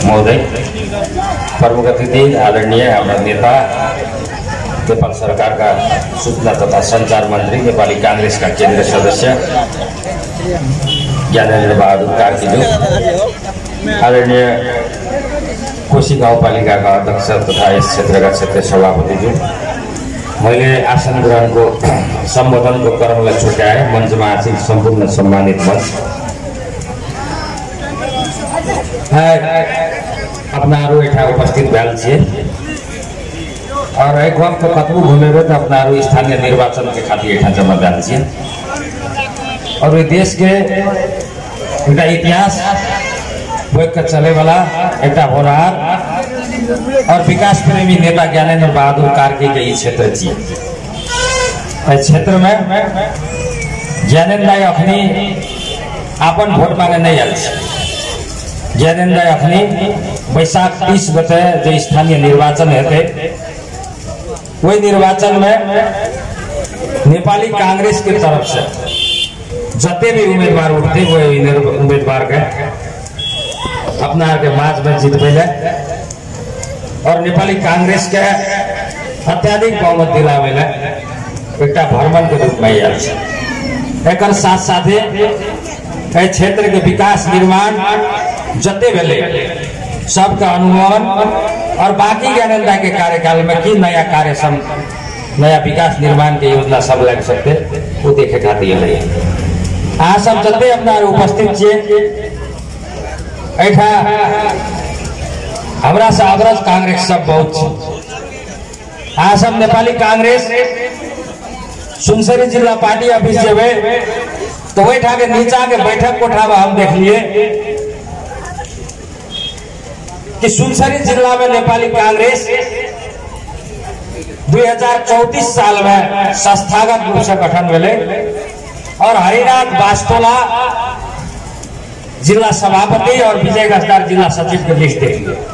महोदय, प्रमुख अतिथि आदरणीय हाम्रा नेता, नेपाल सरकारका सूचना तथा सञ्चार मन्त्री, नेपाली कांग्रेसका केन्द्रीय सदस्य ज्ञानेन्द्र बहादुर कार्कीज्यू, आदरणीय कोशी गाउँपालिकाका अध्यक्ष तथा यस क्षेत्रका क्षेत्रीय सभापतिज्यू, मैले आसन ग्रहणको सम्बोधनको क्रमलाई छुट्याए मञ्चमा आसीन सम्पूर्ण सम्मानित मंच, अपनाहरू यहाँ उपस्थित भएल छे और एक वक्त कतबू घूमेबे तो अपनाहरू स्थानीय निर्वाचन के खातिर यहाँ जमा भएल छे और ये देश के एक इतिहास बोक के चले वाला एक होनहार और विकास प्रेमी नेता ज्ञानेन्द्र बहादुर कार्की के ये क्षेत्र है। क्षेत्र में ज्ञानेन्द्र अपनी आपन वोट मांगे नहीं आए। ज्ञानेन्द्र अपनी बैशाख 30 गते जो स्थानीय निर्वाचन हेते वही निर्वाचन में नेपाली कांग्रेस की तरफ से जते भी उम्मीदवार उठते वही उम्मीदवार के अपना के माज में जीत पहले और नेपाली कांग्रेस के अत्याधिक बहुमत दिलावेला एक भ्रमण के रूप में एक साथ साथे क्षेत्र के विकास निर्माण जते भेले सबका अनुमान और बाकी ज्ञानेन्द्र के कार्यकाल में की नया कार्य नया विकास निर्माण के योजना सब लग सकते वो देखे खातिर आ सब जते अपना उपस्थित छे। हमरा से अग्रज कांग्रेस सब बहुत आ सब नेपाली कांग्रेस सुनसरी जिला पार्टी ऑफिस जेबे तो वही के नीचा के बैठक कोठा में हम देख लिए कि सुनसरी जिला में नेपाली कांग्रेस 2034 साल में संस्थागत रूप से गठन भेले और हरिनाथ वास्तोला जिला सभापति और विजय गजदार जिला सचिव के लिस्ट देख लिए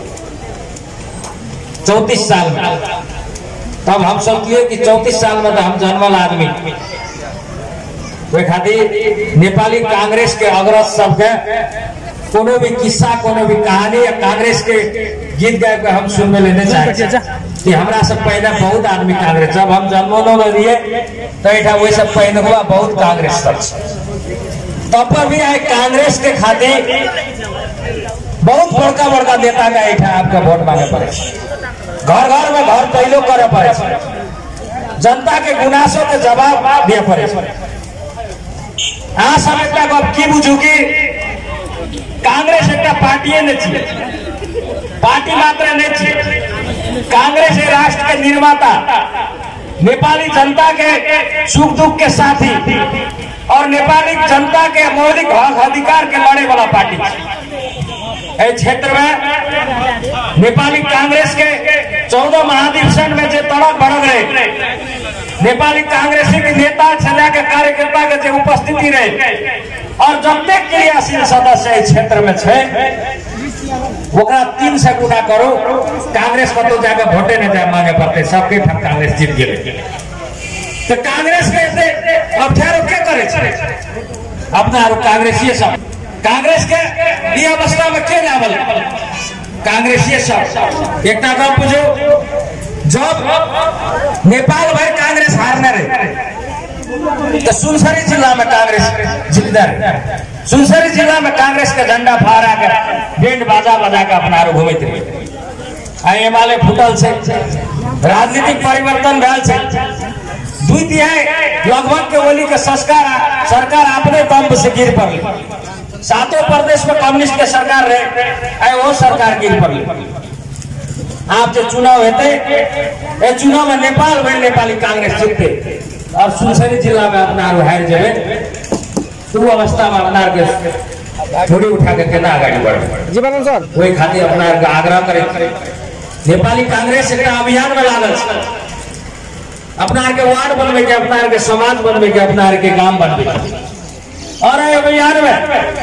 34 साल में। तब हम सोचिए कि 34 साल में तो हम जन्मल आदमी वे खातिर नेपाली कांग्रेस के अग्रज सबके कोनो भी किस्सा कोनो भी कहानी या कांग्रेस के गीत गाय के हम सुनने लेने चाहते कि हमरा सब पहले बहुत आदमी कांग्रेस जब हम जन्मों में रहिए तो ऐठा वही सब पहले हुआ बहुत कांग्रेस सब तब पर भी आए कांग्रेस के खातिर बहुत बड़का बड़का नेता का ऐठा आपका वोट मांगे पड़े, घर घर में घर पहलो करे पड़े, जनता के गुनासों के जवाब दिए पड़े। आ समय अब की बुझू की कांग्रेस एक पार्टी नहीं, पार्टी मात्र नहीं, कांग्रेस राष्ट्र के निर्माता, नेपाली जनता के सुख दुख के साथी और नेपाली जनता के मौलिक हक अधिकार के लड़े वाला पार्टी। क्षेत्र में नेपाली कांग्रेस के 14 महाधिवेशन में जो तड़क भड़क रहे, नेपाली कांग्रेस के नेता छला के कार्यकर्ता के जो उपस्थिति रहे और जते क्रियाशील सदस्य क्षेत्र में छे ओकरा 3 से गुना करो, कांग्रेस को तो जाकर वोटे नहीं जाए मांगे पड़ते, सबके ठक कांग्रेस जीत गए। तो कांग्रेस के अवधार क्या करे अपना कांग्रेसी सब कांग्रेस के ये अवस्था में क्या लावल कांग्रेसी सब एक बुझो जब नेपाल भर कांग्रेस हारने रहे तो सुनसरी जिला में कांग्रेस जीतता रहे। सुनसरी जिला में कांग्रेस का झंडा फहरा कर बैंड बाजा बजा कर अपना घूमते रहे। एमाले फुटल से राजनीतिक परिवर्तन भेल से 2/3 लगभग के ओली के सरकार अपने दम से गिर पड़ी। 7 प्रदेश में कम्युनिस्ट के सरकार रहे वो सरकार गिर पड़ी। आप जो चुनाव होते चुनाव में नेपाल भर नेपाली कांग्रेस जीतते और सुनसरी जिला में अपना हार जाए तो अवस्था में अपना के थोड़ी उठा के केना आगे बढ़े जी बनन सर वही खातिर अपना आग्रह करे नेपाली कांग्रेस एक अभियान में लागल अपना के वार्ड बनवे के, अपना के समाज बनवे के, अपना के गांव बनवे और अभियान में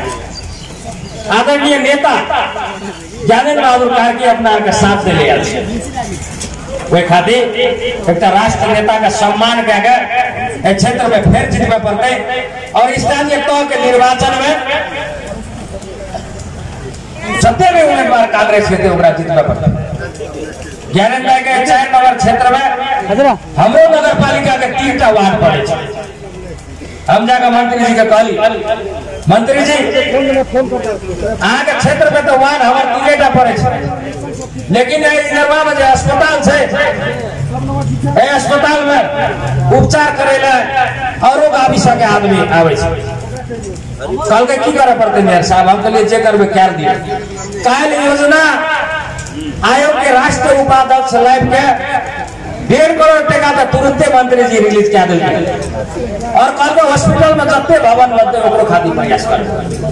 आदरणीय नेता ज्ञानेन्द्र बहादुर कार्की अपना के साथ दे लिया वही खातिर एक राष्ट्र नेता का सम्मान क्या क्षेत्र में फिर जीतवे पड़ते और स्थानीय तौर के निर्वाचन में सत्य में उम्मीदवार कांग्रेस के थे ओकरा जितबे पड़ता। ज्ञानेंद्र के 4 नंबर क्षेत्र में हमरो नगर पालिका के 3टा वार्ड पड़े छे। हम जाकर मंत्री जी के कहली, मंत्री जी अहाँ के क्षेत्र में तो वार्ड हमार 3टा पड़े छे, लेकिन इधरवा में जो अस्पताल छे, ए अस्पताल में उपचार करेला औरो गावी सके आदमी आवे छे। कल के की करे पड़ते मेयर साहब? हम कहलिए जे करबे कर दिए। काल योजना आयोग के राष्ट्रीय उपाध्यक्ष लाइव के 1.5 करोड़ टका तो तुरंते मंत्री जी रिलीज कर दिल और कल के हॉस्पिटल में जत्ते भवन बनते ओकरो खातिर प्रयास कर।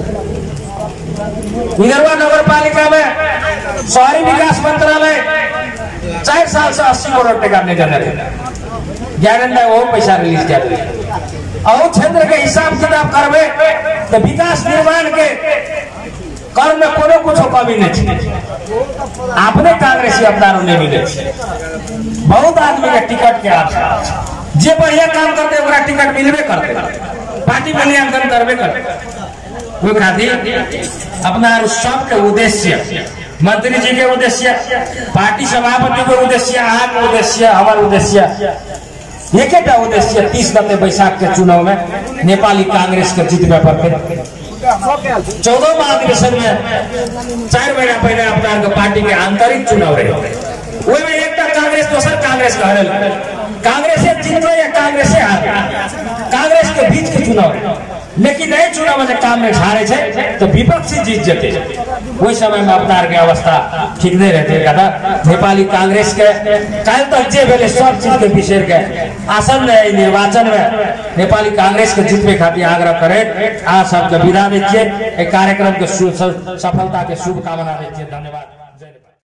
इधरवा नगर पालिका में शहरी विकास मंत्रालय 4 साल से 80 करोड़ टका निकल रहे, ज्ञानेंद्र वो पैसा रिलीज कर दिया। और क्षेत्र के हिसाब किताब करबे तो विकास निर्माण के कर में कोनो कुछ कमी नहीं है। आपने कांग्रेसी अपनारो नहीं मिले, बहुत आदमी के टिकट के आप जे बढ़िया काम करते ओकरा टिकट मिलबे करते, पार्टी मूल्यांकन करबे करते। वो खातिर अपना सबके उद्देश्य, मंत्री जी के उद्देश्य, पार्टी सभापति के उद्देश्य, आपके उद्देश्य, हमारे उद्देश्य एक उद्देश्य 30 गते बैसाख के चुनाव में नेपाली कांग्रेस के जीतबे पड़ते। 14 महाधिवेशन में 4 महीना पहले अपना पार्टी के आंतरिक चुनाव रहे, वही में एक कांग्रेस दोसर कांग्रेस का हरल, कांग्रेस जीतले या कांग्रेस हार, कांग्रेस के बीच के चुनाव। लेकिन नए चुनाव में कांग्रेस हारे छे तो विपक्षी जीत जते। वही समय में अपना के अवस्था ठीक नहीं रहते। कदा नेपाली कांग्रेस के कल तक जे भेले सब चीज के विषय के आसन निर्वाचन में नेपाली कांग्रेस के जीतने खातिर आग्रह करे। आ सबके विदा दै छियै, कार्यक्रम के सफलता के शुभकामना दै छियै। धन्यवाद।